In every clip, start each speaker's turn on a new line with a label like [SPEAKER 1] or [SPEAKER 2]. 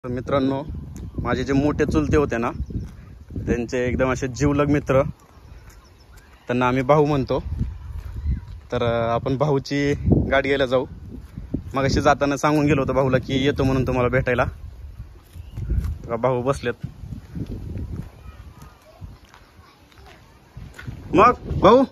[SPEAKER 1] मित्रांनो, माझे जे मोठे चुलते होते ना, त्यांचे एकदम असे जीवलग मित्र, त्यांना आम्ही भाऊ म्हणतो. तर आपण भाऊची गाडी घ्यायला जाऊ. मग अशी जाताना सांगून गेलो होतो भाऊला की येतो म्हणून तुम्हाला भेटायला. भाऊ बसलेत. मग भाऊ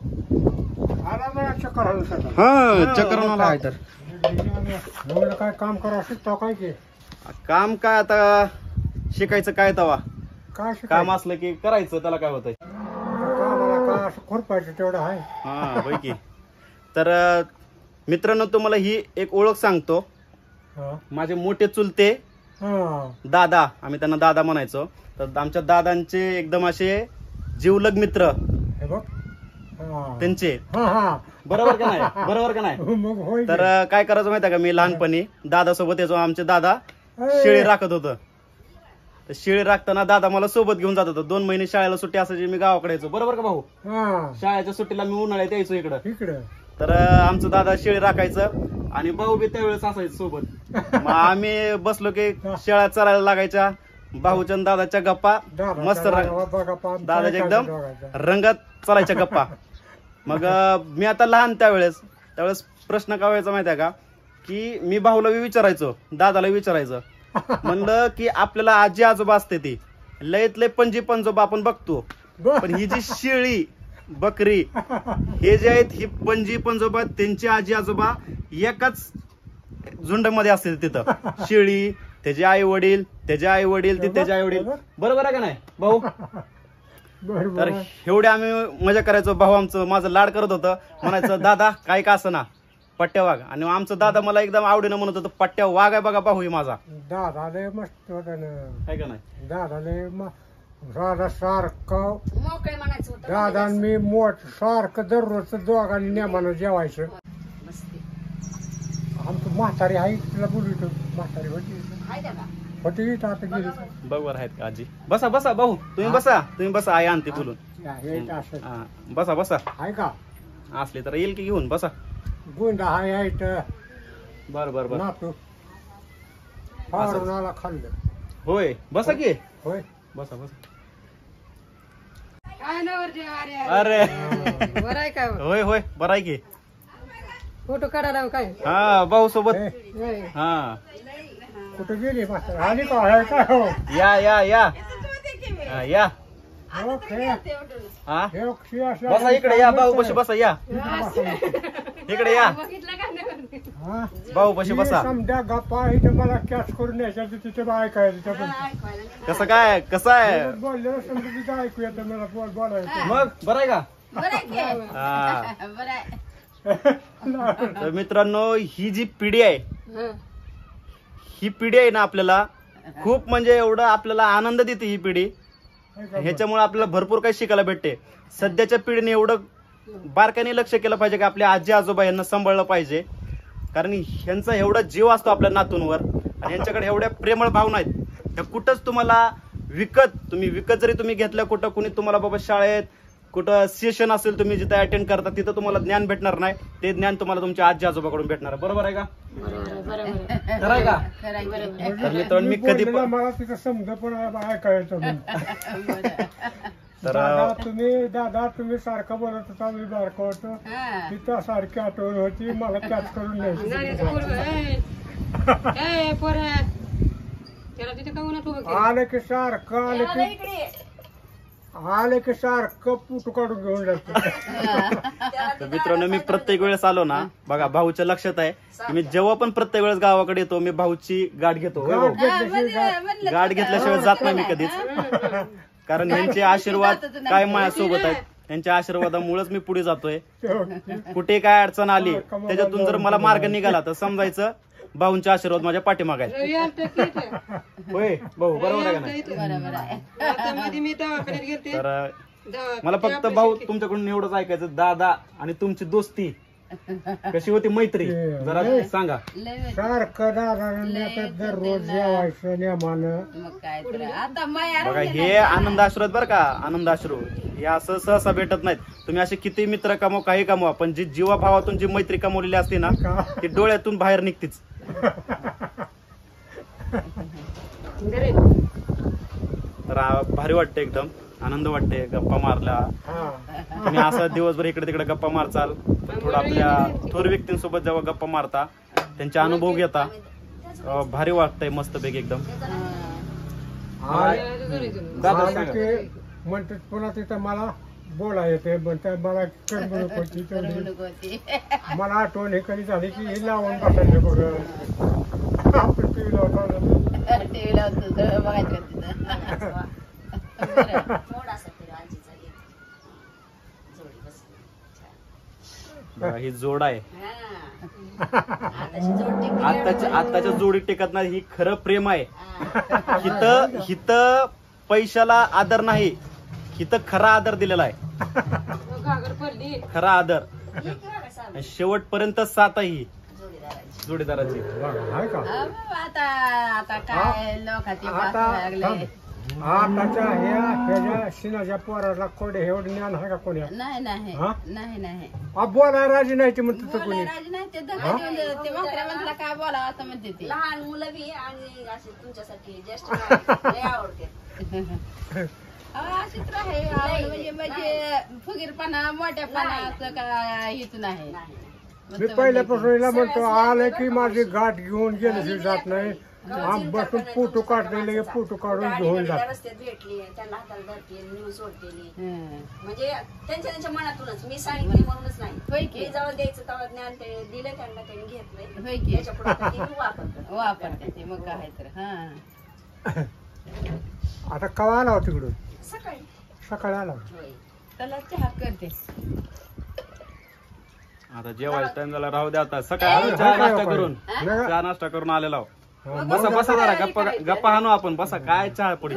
[SPEAKER 2] काय काम करा शिकतो काय की
[SPEAKER 1] काम काय आता शिकायचं काय तवा
[SPEAKER 2] काय
[SPEAKER 1] काम असलं की करायचं, त्याला काय होतंय.
[SPEAKER 2] कामाला काय असं खुरपायचं तेवढं आहे.
[SPEAKER 1] हा पैकी. तर मित्रांनो, तुम्हाला ही एक ओळख सांगतो. माझे मोठे चुलते दादा, आम्ही त्यांना दादा म्हणायचो. तर आमच्या दादांचे एकदम असे जीवलग मित्र
[SPEAKER 2] हे बघ
[SPEAKER 1] त्यांचे.
[SPEAKER 2] हा हा
[SPEAKER 1] बरोबर का नाही? बरोबर का नाही?
[SPEAKER 2] मग होय
[SPEAKER 1] तर काय करायचं माहिती का, मी लहानपणी दादा सोबत यायचो. आमचे दादा शेळी राखत होतं. तर शेळी राखताना दादा मला सोबत घेऊन जात होतं. 2 महिने शाळेला सुट्टी असायची, मी गावाकडे यायचो. बरोबर का भाऊ? शाळेच्या सुट्टीला मी उन्हाळ्यात यायचो इकडं. तर आमचं दादा शेळी राखायचं आणि भाऊ बी त्यावेळेस असायचं सोबत. मग आम्ही बसलो की शेळ्या चरायला लागायच्या. भाऊच्या आणि दादाच्या गप्पा मस्त, दादाच्या एकदम रंगात चालायच्या गप्पा. मग मी आता लहान त्यावेळेस प्रश्न काय व्हायचा माहितीये का, की मी भाऊला विचारायचो, दादाला विचारायचं. म्हणलं की आपल्याला आजी आजोबा असते ती लयत लय पणजी पंजोबा आपण बघतो, पण ही जी शेळी बकरी हे जे आहेत, ही पणजी पंजोबा त्यांची आजी आजोबा एकाच झुंडमध्ये असते. तिथं शेळी, त्याचे आई वडील, त्याचे आई वडील, ते त्याचे आई वडील. बरोबर आहे का नाही भाऊ? तर एवढे आम्ही मजा करायचो. भाऊ आमचं माझं लाड करत होतं, म्हणायचं दादा काय का असं ना पट्ट्या वाघ. आणि आमचं दादा मला एकदम आवडीनं म्हणत होतं पट्ट्या वाघ आहे बघा भाऊ माझा.
[SPEAKER 2] दादा लय मस्त होता ना.
[SPEAKER 1] आहे का नाही?
[SPEAKER 2] दादा लय दादा सारखं दादा मी मोठ सारखं दररोज दोघांनी नेमानं जेवायचं. आमचं म्हातारी आहे तिला बोलतो. म्हातारी होती आता गेली.
[SPEAKER 1] बरोबर आहेत का आजी? बसा बसा भाऊ, तुम्ही बसा आई आणते बोलून. बसा बसा.
[SPEAKER 2] आहे का
[SPEAKER 1] असले तर येईल की घेऊन बसा.
[SPEAKER 2] गुंडा आहे
[SPEAKER 1] बर बर बर.
[SPEAKER 2] नातू फारुणाला खाल्लं.
[SPEAKER 1] होय बसा की.
[SPEAKER 2] होय
[SPEAKER 1] बसा बसा.
[SPEAKER 3] अरे
[SPEAKER 1] होय होय बरं आहे की.
[SPEAKER 3] फोटो काढायला काय?
[SPEAKER 1] हा भाऊ सोबत. हा
[SPEAKER 2] कुठे गेली म्हातारी? आली का? आहे का? हो
[SPEAKER 1] या या या या. बसा इकडे या भाऊ पशी बसा. या इकडे या भाऊ पशी बसा.
[SPEAKER 2] समजा गप्पा इथे मला कॅच करून यायचं तिथे ऐकायचं.
[SPEAKER 1] कसं काय कसं आहे
[SPEAKER 2] बोललेलं समजा तिथे ऐकू येतं मला बोलायचं.
[SPEAKER 1] मग बरं आहे का? तर मित्रांनो, ही जी पिढी आहे, ही पिढी आहे ना आपल्याला खूप म्हणजे एवढं आपल्याला आनंद देते ही पिढी. ह्याच्यामुळे आपल्याला भरपूर काही शिकायला भेटते. सध्याच्या पिढीने एवढं बारकाईने लक्ष केलं पाहिजे की आपल्या आजी आजोबा यांना सांभाळलं पाहिजे. कारण ह्यांचा एवढा जीव असतो आपल्या नातूंवर आणि यांच्याकडे एवढ्या प्रेमळ भावना आहेत. ह्या कुठंच तुम्हाला विकत जरी तुम्ही घेतल्या, कुठं कुणी तुम्हाला बाबा शाळेत कुठं सेशन असेल तुम्ही जिथे अटेंड करता तिथं तुम्हाला ज्ञान भेटणार नाही. ते ज्ञान तुम्हाला तुमच्या आजी आजोबाकडून भेटणार. बरोबर आहे का? खरं आहे का? तर मित्रांनो, मी कधी
[SPEAKER 2] मला तिथं समजा पण ऐकायचं.
[SPEAKER 1] तर
[SPEAKER 2] दादा तुम्ही सारखं बोलत होता, मी बारकं होतो तिथं सारखी आठवण होती मला कॅच करून न्यायची. आलं की सारखं आलं की सारखं पुटू काढून घेऊन जातो.
[SPEAKER 1] तर मित्रांनो, मी प्रत्येक वेळेस आलो ना बघा, भाऊच्या लक्षात आहे की मी जेव्हा पण प्रत्येक वेळेस गावाकडे येतो मी भाऊची गाठ घेतो. गाठ घेतल्याशिवाय जात नाही मी कधीच. कारण यांचे आशीर्वाद काय माझ्यासोबत आहेत. त्यांच्या आशीर्वादामुळेच मी पुढे जातोय. कुठे काय अडचण आली त्याच्यातून जर मला मार्ग निघाला तर समजायचं भाऊंचे आशीर्वाद माझ्या पाठीमागे आहेत. होय भाऊ, बरोबर आहे का नाही? तर मला फक्त भाऊ तुमच्याकडून एवढंच ऐकायचं, दादा आणि तुमची दोस्ती कशी होती, मैत्री जरा सांगा.
[SPEAKER 2] सारखं दादा दररोज जेवायचं नेमानं.
[SPEAKER 1] बघा हे आनंद अश्रू आहेत बरं का, आनंद अश्रू हे असं सहसा भेटत नाहीत. तुम्ही असे किती मित्र कमवा, काही कमवा, पण जी जीवाभावातून जी मैत्री कमवलेली असते ना ती डोळ्यातून बाहेर निघतेच.
[SPEAKER 3] घरी
[SPEAKER 1] तर भारी वाटते, एकदम आनंद वाटते गप्पा मारल्या.
[SPEAKER 2] हा
[SPEAKER 1] तुम्ही असं दिवसभर इकडे तिकडे गप्पा मारचाल, पण थोडं आपल्या थोर व्यक्तींसोबत जेव्हा गप्पा मारता, त्यांचे अनुभव घेता, भारी वाटतंय मस्तपैकी एकदम. दादा
[SPEAKER 2] आणि
[SPEAKER 1] सांगा.
[SPEAKER 2] ते म्हणतात पुन्हा तिथं मला बोला येते म्हणतात मला करमणूक होती तेवढी. मला आठवण हे कधी झाली की हे लावून बसायचं बघ आपण टीव्ही
[SPEAKER 1] बघा, ही जोड आहे. आताच्या जोडी टिकत नाही, ही खरं प्रेम आहे. हिथं पैशाला आदर नाही, हिथं खरा आदर दिलेला आहे,
[SPEAKER 3] घागर पडली
[SPEAKER 1] खरा आदर. आणि शेवटपर्यंत साथ आहे ही जोडीदाराची.
[SPEAKER 2] आहे का
[SPEAKER 4] आता काय लोकांची
[SPEAKER 2] आता आताच्या ह्याच्या शिनाच्या पोराला कोडे एवढं ज्ञान आहे का कोणी?
[SPEAKER 4] नाही नाही
[SPEAKER 2] हा?
[SPEAKER 4] नाही नाही
[SPEAKER 2] बोला राजी नाही ते म्हणत होतं कोणी.
[SPEAKER 4] बोलायला नाही ते धक्का देऊन देतात. ते म्हाताऱ्या माणसाला काय बोलावं असं म्हणते ते.
[SPEAKER 5] लहान मुलं बी आणि असे तुमच्यासाठी ज्येष्ठ नागरिक लय आवडते.
[SPEAKER 4] अशीच राहे आवड म्हणजे फुगीरपणा मोठ्यापणा असं काय हेच नाही.
[SPEAKER 2] मी पहिल्यापासून हिला म्हणतो आलं की माझी गाठ घेऊन गेल्याशिवाय जात नाही. बसून फोटो काढलेले फोटो काढून घेऊन जात.
[SPEAKER 5] रस्त्यात भेटली, त्यांना हाताला धरते, नेऊन सोडतेली.
[SPEAKER 4] हं.
[SPEAKER 5] म्हणजे त्यांच्या मनातूनच मी सांगितली म्हणूनच
[SPEAKER 4] होय
[SPEAKER 5] नाही.
[SPEAKER 4] की?
[SPEAKER 5] मी जवळ द्यायचं तेव्हा ज्ञान ते दिलं त्यांना, त्यांनी घेतलंय.
[SPEAKER 4] होय की?
[SPEAKER 5] त्याच्या पुढे आता ते वापरतात.
[SPEAKER 4] वापरते ते मग काय तर. हा
[SPEAKER 2] आता कवा आला होता तिकडून?
[SPEAKER 5] सकाळी
[SPEAKER 2] सकाळी आला.
[SPEAKER 5] होय.
[SPEAKER 4] त्याला चहा करते.
[SPEAKER 1] आता जेवायचा टाइम झाला, राहू द्या. आता सकाळी चहा नाश्ता करून
[SPEAKER 2] नाही.
[SPEAKER 1] चहा नाश्ता करून आलेला आहो.
[SPEAKER 2] हा,
[SPEAKER 1] बसा बसा जरा गप्पा गप्पा हाणू आपण. बसा, काय चहा पडी.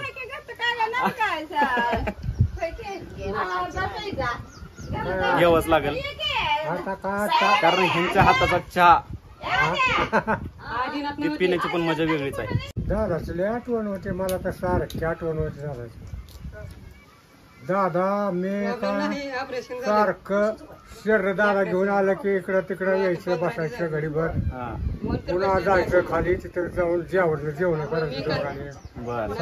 [SPEAKER 1] घ्यावंच लागेल,
[SPEAKER 2] आता का
[SPEAKER 1] कारण ह्यांच्या हाताचा चहा
[SPEAKER 3] आधीनात
[SPEAKER 1] ती पिण्याची पण मजा वेगळीच आहे.
[SPEAKER 2] दादाची लय आठवण होते मला तर सारखी आठवण होते दादाची. दादा मी काय
[SPEAKER 3] ऑपरेशन
[SPEAKER 2] सारखं शरीर दादा घेऊन आलं की इकडं तिकडं यायचं बसायचं घडीभर.
[SPEAKER 1] हा,
[SPEAKER 2] पुन्हा जायचं खाली तिथं जाऊन जेवण करायचं दोघांनी.
[SPEAKER 1] बर.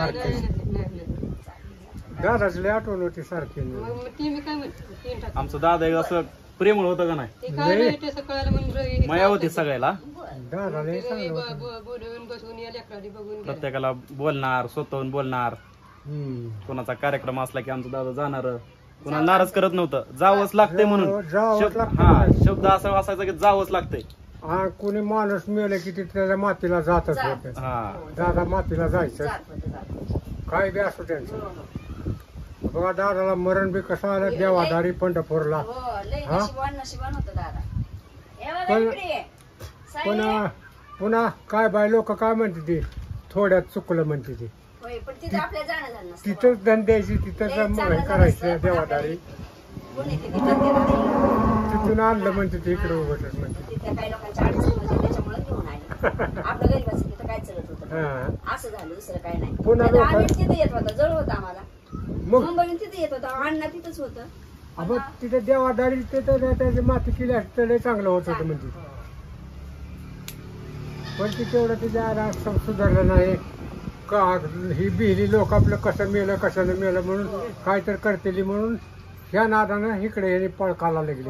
[SPEAKER 2] दादाची लय आठवण होती सारखी.
[SPEAKER 3] ती मी काय म्हणते
[SPEAKER 1] आमचं दादा एक असं प्रेमळ होतं का नाही,
[SPEAKER 3] ते काय नाही सकाळला म्हणून
[SPEAKER 1] माया होती सगळ्याला.
[SPEAKER 2] दादा लय चांगलं होतं.
[SPEAKER 3] बोलवून बसवून या लेकरांनी बघून
[SPEAKER 1] प्रत्येकाला बोलणार, स्वतःहून बोलणार.
[SPEAKER 2] हम्म.
[SPEAKER 1] कोणाचा कार्यक्रम असला की आमचं दादा जाणार, कोणाला नाराज करत नव्हतं. जावंच लागतंय म्हणून.
[SPEAKER 2] जावंच लागतंय.
[SPEAKER 1] हा, शब्द असा असायचा की जावंच लागतंय.
[SPEAKER 2] आणि कोणी माणूस मेलं की ते त्याच्या मातीला जातच होत.
[SPEAKER 1] हा,
[SPEAKER 2] दादा मातीला जायचं काय बी असो त्यांचं. बघा दादाला मरण बी कसं आलं देवाधारी पंढरपूरला.
[SPEAKER 5] हो, लय
[SPEAKER 2] हा?
[SPEAKER 5] नशिबान होतं दादा. हे बघा
[SPEAKER 2] पण-
[SPEAKER 5] इकडे ये. साई,
[SPEAKER 2] पुन्हा काय बाय लोक काय म्हणते ते थोड्यात चुकलं म्हणते ते.
[SPEAKER 5] होय, पण तिथं आपल्या जाणं झालं नसतं.
[SPEAKER 2] तिथंच धंद्याची तिथंच करायचं देवाधारी.
[SPEAKER 5] कोणी तिथे करते नाही.
[SPEAKER 2] तिथून आणलं म्हणते ते इकडे उभं म्हणते.
[SPEAKER 5] तिथे काही लोकांच्या अडचण होती त्याच्यामुळे घेऊन आले. आपलं गरीबाचं तिथं काय चालत होतं.
[SPEAKER 2] हा.
[SPEAKER 5] असं झालं, दुसरं काय नाही.
[SPEAKER 2] पुन्हा
[SPEAKER 5] नाहीतर
[SPEAKER 2] लोकं-
[SPEAKER 5] आम्ही तिथे येत होता, जवळ होता आम्हाला.
[SPEAKER 2] मग
[SPEAKER 5] मुंबईहून तिथे येत होता, अण्णा तिथंच होतं.
[SPEAKER 2] आपण तिथे देवाधारी ते तर त्याची माती केली असते तर लय चांगलं होत होतं म्हणते. पण ती तेवढं तिच्या आला सुधारलं नाही का. ही बिहली लोक आपलं कसं मेलं कशानं मेलं म्हणून काय तर करतेली म्हणून ह्या नादानं इकडे यांनी पळकाला लागली.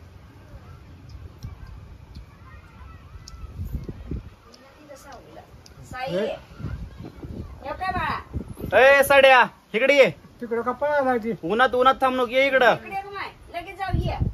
[SPEAKER 5] साई, हे काय बाळा,
[SPEAKER 1] ए साड्या इकडे ये.
[SPEAKER 2] तिकडं का पळाला ती.
[SPEAKER 1] उन्हात थांब नको, ये इकडं.
[SPEAKER 5] इकडे ये गं माय. लगेच जाऊ ये.